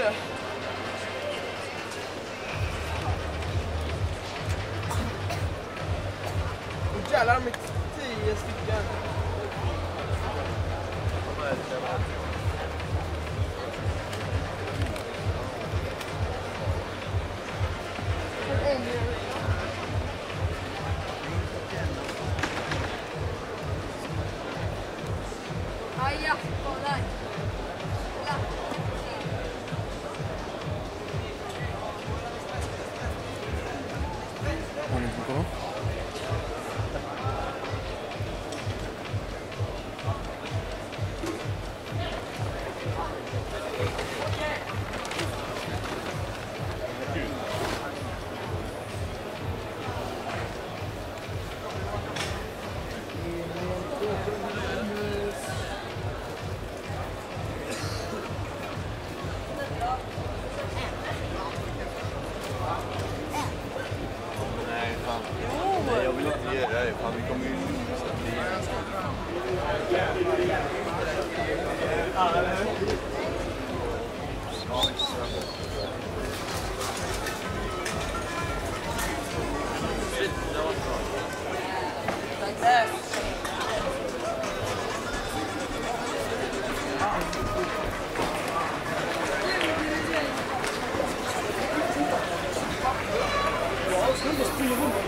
dö. Och jävlar, de är 10 stycken. Aja, kolla. Har ni inte på? Nej, fan. Nej, jag vill inte ge det. Fan, vi kommer ju Ja,